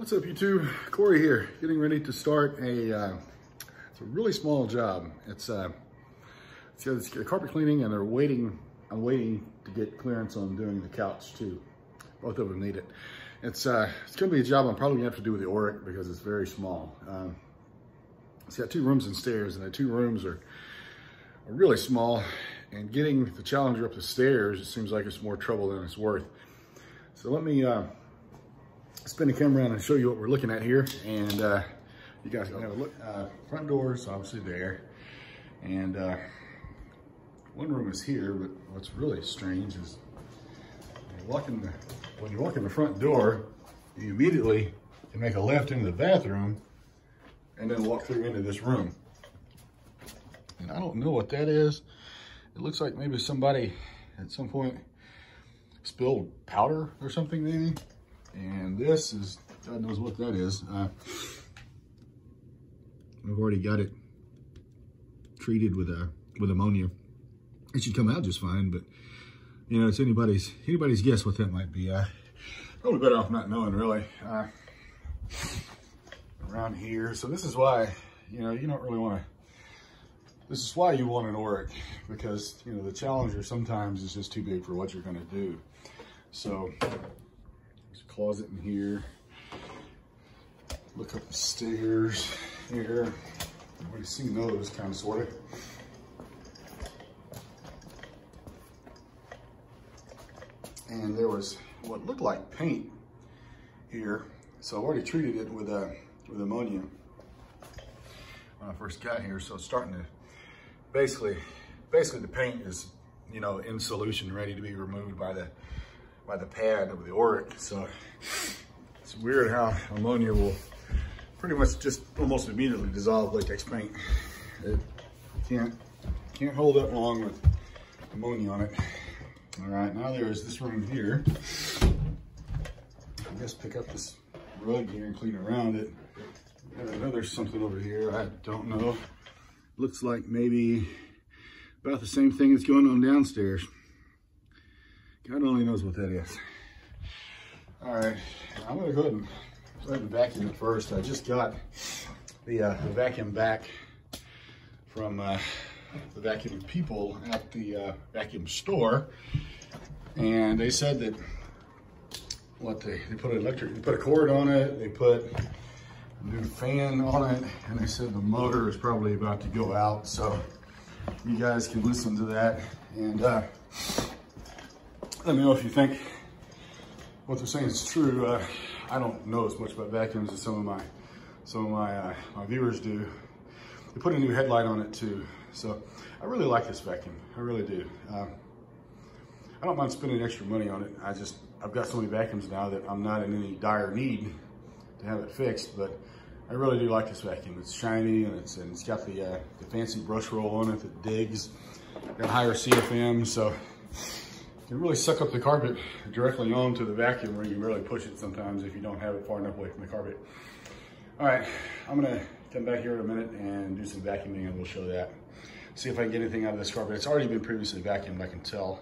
What's up, YouTube? Corey here, getting ready to start it's a really small job. It's carpet cleaning, and I'm waiting to get clearance on doing the couch too. Both of them need it. It's gonna be a job I'm probably gonna have to do with the Oreck because it's very small. It's got 2 rooms and stairs, and the 2 rooms are really small, and getting the Challenger up the stairs, it seems like it's more trouble than it's worth. So let me spin the camera around and show you what we're looking at here, and you guys can have a look. Front doors obviously there, and one room is here, but what's really strange is when you walk in the front door, you immediately can make a left into the bathroom and then walk through into this room. And I don't know what that is. It looks like maybe somebody at some point spilled powder or something maybe. And this is, God knows what that is. I've already got it treated with ammonia. It should come out just fine, but you know, it's anybody's guess what that might be. Probably better off not knowing, really. Around here, so this is why, you know, you don't really want to. This is why you want an Oreck, because you know the Challenger sometimes is just too big for what you're going to do. So there's a closet in here. Look up the stairs here. Everybody's seen those, kind of, sort of. And there was what looked like paint here, so I've already treated it with ammonia when I first got here. So it's starting to basically the paint is, you know, in solution, ready to be removed by the pad of the Oreck. So it's weird how ammonia will pretty much just almost immediately dissolve latex paint. It can't hold up long with ammonia on it. All right, now there's this room here. I guess pick up this rug here and clean around it. I know there's something over here, I don't know. Looks like maybe about the same thing that's going on downstairs. God only knows what that is. All right, I'm gonna go ahead and vacuum it first. I just got the vacuum back from the vacuum people at the vacuum store, and they said that they put a cord on it, they put a new fan on it, and they said the motor is probably about to go out. So you guys can listen to that and let me know if you think what they're saying is true. I don't know as much about vacuums as some of my viewers do. They put a new headlight on it too. So I really like this vacuum, I really do. I don't mind spending extra money on it. I've got so many vacuums now that I'm not in any dire need to have it fixed, but I really do like this vacuum. It's shiny, and it's got the fancy brush roll on it that digs. Got higher CFM, so you can really suck up the carpet directly onto the vacuum, where you can really push it sometimes if you don't have it far enough away from the carpet. All right, I'm gonna come back here in a minute and do some vacuuming, and we'll show that. See if I can get anything out of this carpet. It's already been previously vacuumed, I can tell.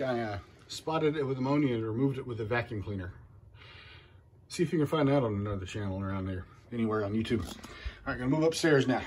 I spotted it with ammonia and removed it with a vacuum cleaner. See if you can find that on another channel around there, anywhere on YouTube. All right, gonna move upstairs now.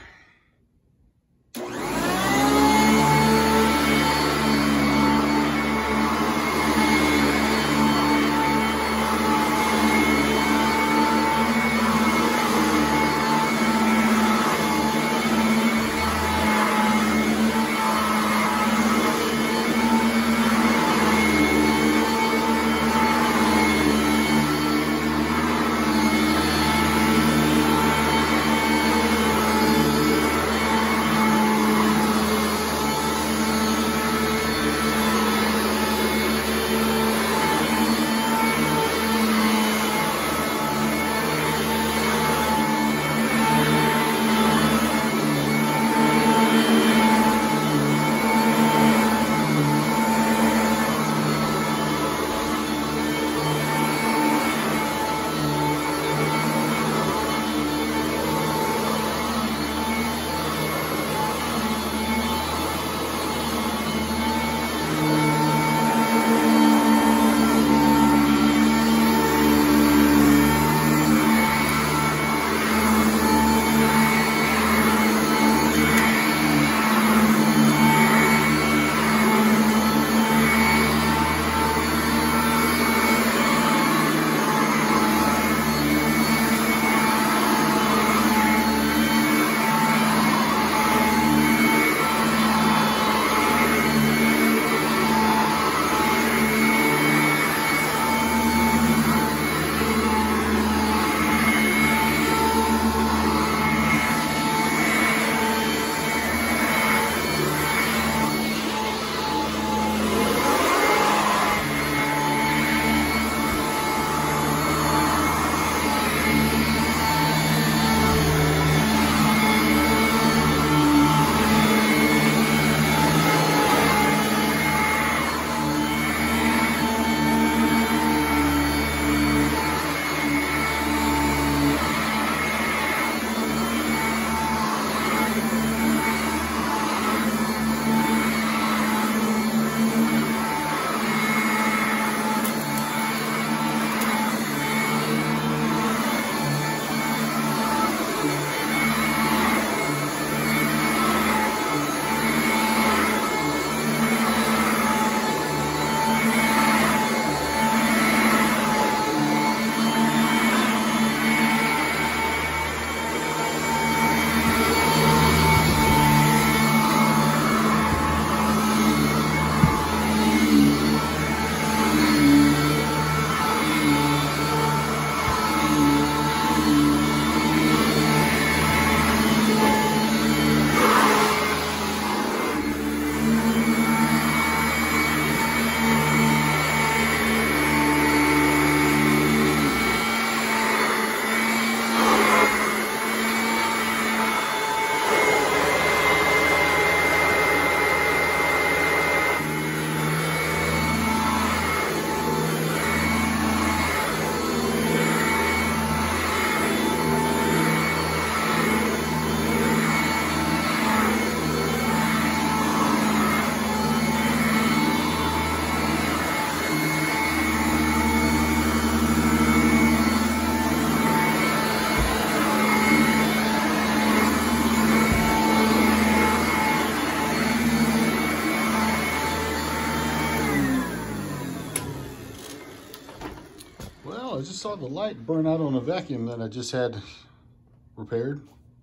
I just saw the light burn out on a vacuum that I just had repaired.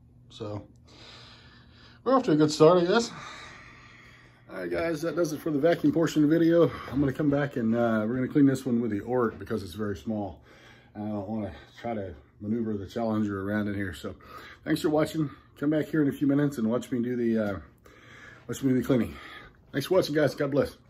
So we're off to a good start, I guess. All right, guys, that does it for the vacuum portion of the video. I'm gonna come back and we're gonna clean this one with the Oreck because it's very small. I don't wanna try to maneuver the Challenger around in here. So thanks for watching. Come back here in a few minutes and watch me do the cleaning. Thanks for watching, guys. God bless.